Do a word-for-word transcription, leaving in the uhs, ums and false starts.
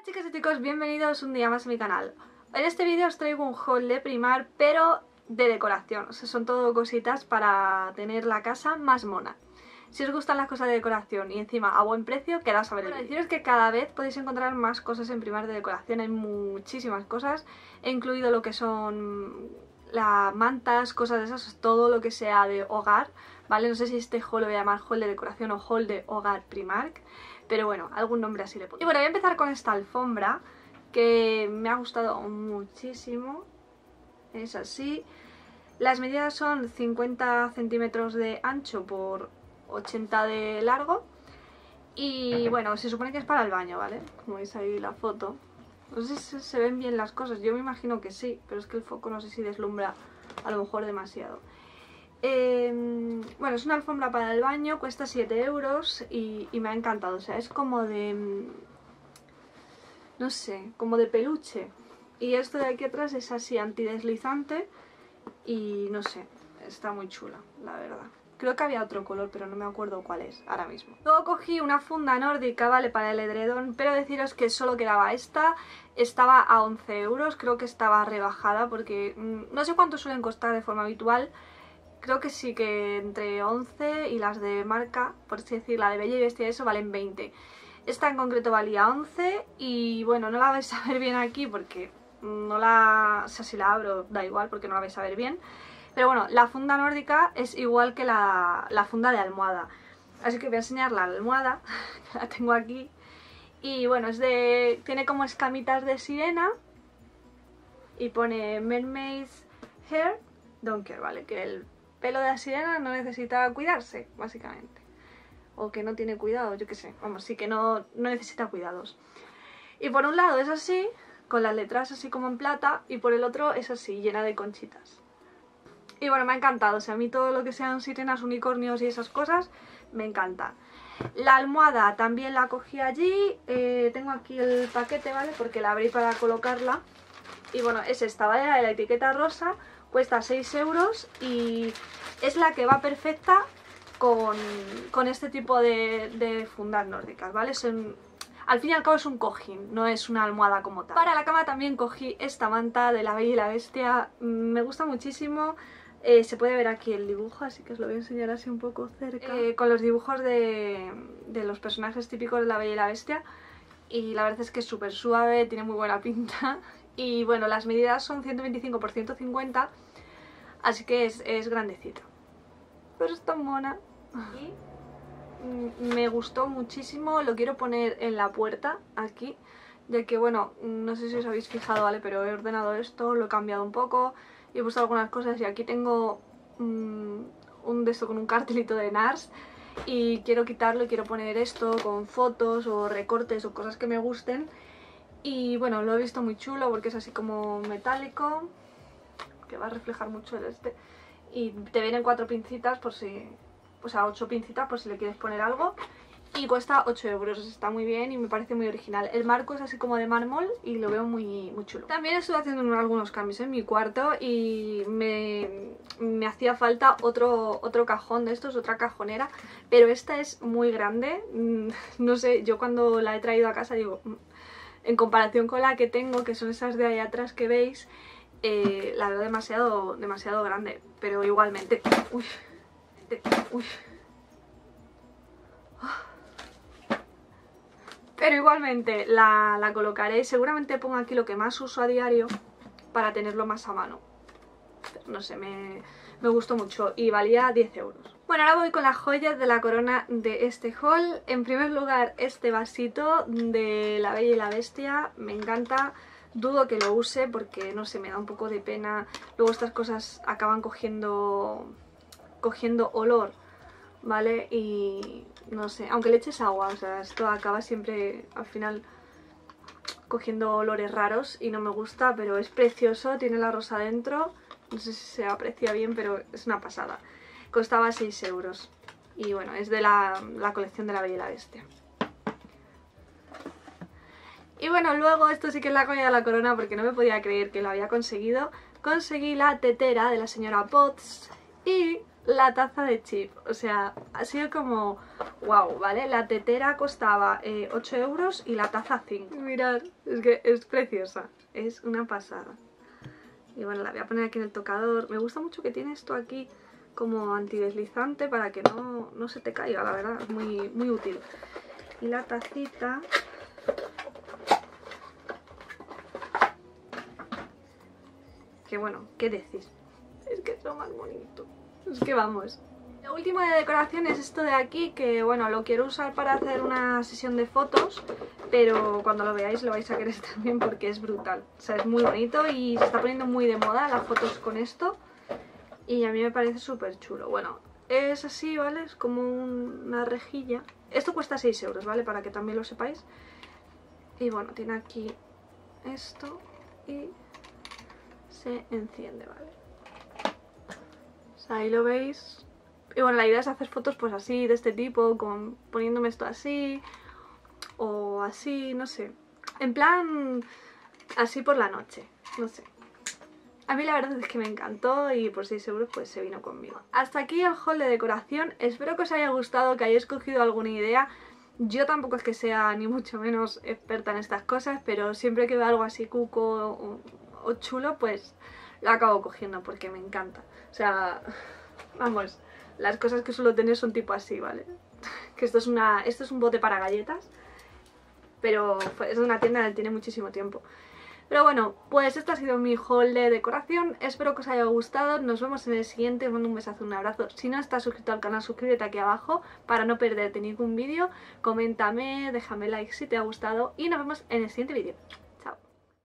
chicas y chicos, bienvenidos un día más a mi canal. En este vídeo os traigo un haul de Primark, pero de decoración. O sea, son todo cositas para tener la casa más mona. Si os gustan las cosas de decoración y encima a buen precio, quedaos a ver el vídeo. Deciros que cada vez podéis encontrar más cosas en Primark de decoración. Hay muchísimas cosas. He incluido lo que son las mantas, cosas de esas, todo lo que sea de hogar, ¿vale? No sé si este haul lo voy a llamar haul de decoración o haul de hogar Primark, pero bueno, algún nombre así le pongo. Y bueno, voy a empezar con esta alfombra que me ha gustado muchísimo. Es así. Las medidas son cincuenta centímetros de ancho por ochenta de largo. Y bueno, se supone que es para el baño, ¿vale? Como veis ahí la foto. No sé si se ven bien las cosas, yo me imagino que sí, pero es que el foco no sé si deslumbra a lo mejor demasiado. Eh, bueno, es una alfombra para el baño, cuesta siete euros y, y me ha encantado. O sea, es como de... no sé, como de peluche. Y esto de aquí atrás es así antideslizante y no sé, está muy chula, la verdad. Creo que había otro color, pero no me acuerdo cuál es ahora mismo. Luego cogí una funda nórdica, ¿vale? Para el edredón, pero deciros que solo quedaba esta. Estaba a once euros, creo que estaba rebajada porque mmm, no sé cuánto suelen costar de forma habitual. Creo que sí que entre once y las de marca, por así decir, la de Bella y Bestia y eso, valen veinte. Esta en concreto valía once y bueno, no la vais a ver bien aquí porque no la... o sea, si la abro da igual porque no la vais a ver bien. Pero bueno, la funda nórdica es igual que la, la funda de almohada. Así que voy a enseñar la almohada, que la tengo aquí. Y bueno, es de... tiene como escamitas de sirena. Y pone Mermaid's Hair Don't Care, ¿vale? Que el pelo de la sirena no necesita cuidarse, básicamente. O que no tiene cuidado, yo qué sé. Vamos, sí que no, no necesita cuidados. Y por un lado es así, con las letras así como en plata. Y por el otro es así, llena de conchitas. Y bueno, me ha encantado, o sea, a mí todo lo que sean sirenas, unicornios y esas cosas, me encanta. La almohada también la cogí allí, eh, tengo aquí el paquete, ¿vale? Porque la abrí para colocarla. Y bueno, es esta, ¿vale? La de la etiqueta rosa, cuesta seis euros y es la que va perfecta con, con este tipo de, de fundas nórdicas, ¿vale? Son... al fin y al cabo es un cojín, no es una almohada como tal. Para la cama también cogí esta manta de La Bella y la Bestia, me gusta muchísimo. Eh, se puede ver aquí el dibujo, así que os lo voy a enseñar así un poco cerca. Eh, con los dibujos de, de los personajes típicos de La Bella y la Bestia. Y la verdad es que es súper suave, tiene muy buena pinta. Y bueno, las medidas son ciento veinticinco por ciento cincuenta, así que es, es grandecito. Pero está mona. Y me gustó muchísimo, lo quiero poner en la puerta, aquí. Ya que bueno, no sé si os habéis fijado, ¿vale? Pero he ordenado esto, lo he cambiado un poco. Y he puesto algunas cosas y aquí tengo um, un de esto con un cartelito de NARS y quiero quitarlo y quiero poner esto con fotos o recortes o cosas que me gusten. Y bueno, lo he visto muy chulo porque es así como metálico, que va a reflejar mucho el este. Y te vienen cuatro pincitas por si... o sea, ocho pincitas por si le quieres poner algo. Y cuesta ocho euros, está muy bien y me parece muy original. El marco es así como de mármol y lo veo muy, muy chulo. También estuve haciendo algunos cambios en mi cuarto y me, me hacía falta otro, otro cajón de estos, otra cajonera. Pero esta es muy grande, no sé, yo cuando la he traído a casa digo... en comparación con la que tengo, que son esas de ahí atrás que veis, eh, la veo demasiado, demasiado grande. Pero igualmente... Uy, uy. Pero igualmente la, la colocaré, seguramente pongo aquí lo que más uso a diario para tenerlo más a mano. No sé, me, me gustó mucho y valía diez euros. Bueno, ahora voy con las joyas de la corona de este haul. En primer lugar, este vasito de La Bella y la Bestia, me encanta. Dudo que lo use porque, no sé, me da un poco de pena. Luego estas cosas acaban cogiendo, cogiendo olor, ¿vale? Y... no sé, aunque le eches agua, o sea, esto acaba siempre al final cogiendo olores raros y no me gusta, pero es precioso, tiene la rosa dentro, no sé si se aprecia bien, pero es una pasada. Costaba seis euros y bueno, es de la, la colección de La Bella y la Bestia. Y bueno, luego esto sí que es la joya de la corona porque no me podía creer que lo había conseguido. Conseguí la tetera de la señora Potts y la taza de Chip. O sea, ha sido como wow, ¿vale? La tetera costaba eh, ocho euros y la taza cinco. Mirad, es que es preciosa, es una pasada. Y bueno, la voy a poner aquí en el tocador. Me gusta mucho que tiene esto aquí como antideslizante para que no, no se te caiga, la verdad, es muy, muy útil. Y la tacita... que bueno, ¿qué decís? Es que es lo más bonito. Es que vamos. Lo último de decoración es esto de aquí, que bueno, lo quiero usar para hacer una sesión de fotos, pero cuando lo veáis lo vais a querer también porque es brutal. O sea, es muy bonito y se está poniendo muy de moda las fotos con esto y a mí me parece súper chulo. Bueno, es así, ¿vale? Es como un- una rejilla. Esto cuesta seis euros, ¿vale? Para que también lo sepáis. Y bueno, tiene aquí esto y se enciende, ¿vale? O sea, ahí lo veis. Y bueno, la idea es hacer fotos pues así, de este tipo, con poniéndome esto así, o así, no sé. En plan, así por la noche, no sé. A mí la verdad es que me encantó y por seis euros pues se vino conmigo. Hasta aquí el haul de decoración. Espero que os haya gustado, que hayáis cogido alguna idea. Yo tampoco es que sea ni mucho menos experta en estas cosas, pero siempre que veo algo así cuco o, o chulo, pues lo acabo cogiendo porque me encanta. O sea, vamos... Las cosas que suelo tener son tipo así, ¿vale? Que esto es una esto es un bote para galletas, pero es de una tienda que tiene muchísimo tiempo. Pero bueno, pues este ha sido mi haul de decoración. Espero que os haya gustado. Nos vemos en el siguiente. Os mando un besazo, un abrazo. Si no estás suscrito al canal, suscríbete aquí abajo para no perderte ningún vídeo. Coméntame, déjame like si te ha gustado y nos vemos en el siguiente vídeo.